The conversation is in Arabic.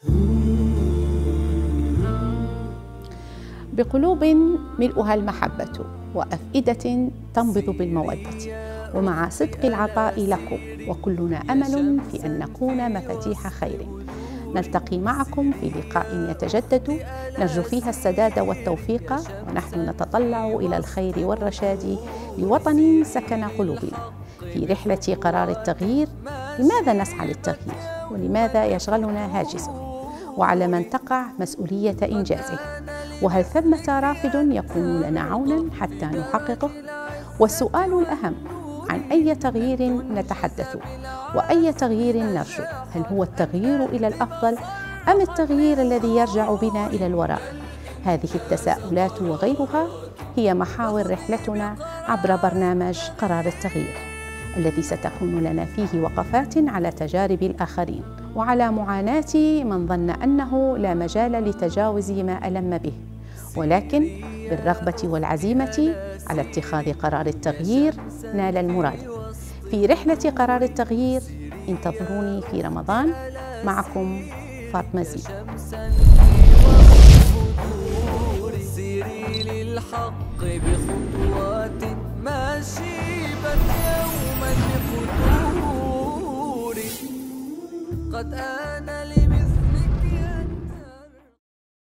بقلوب ملؤها المحبة وأفئدة تنبض بالمودة، ومع صدق العطاء لكم، وكلنا أمل في أن نكون مفاتيح خير. نلتقي معكم في لقاء يتجدد نرجو فيها السداد والتوفيق، ونحن نتطلع إلى الخير والرشاد لوطن سكن قلوبنا. في رحلة قرار التغيير، لماذا نسعى للتغيير؟ ولماذا يشغلنا هاجسه؟ وعلى من تقع مسؤولية إنجازه؟ وهل ثمة رافد يكون لنا عونا حتى نحققه؟ والسؤال الأهم، عن أي تغيير نتحدث؟ وأي تغيير نرجو؟ هل هو التغيير إلى الأفضل أم التغيير الذي يرجع بنا إلى الوراء؟ هذه التساؤلات وغيرها هي محاور رحلتنا عبر برنامج قرار التغيير، الذي ستكون لنا فيه وقفات على تجارب الآخرين وعلى معاناة من ظن أنه لا مجال لتجاوز ما ألم به، ولكن بالرغبة والعزيمة على اتخاذ قرار التغيير نال المراد. في رحلة قرار التغيير انتظروني في رمضان. معكم فاطمة زيد. سيري للحق بخطوات ماشيبة يوما لفتوري قد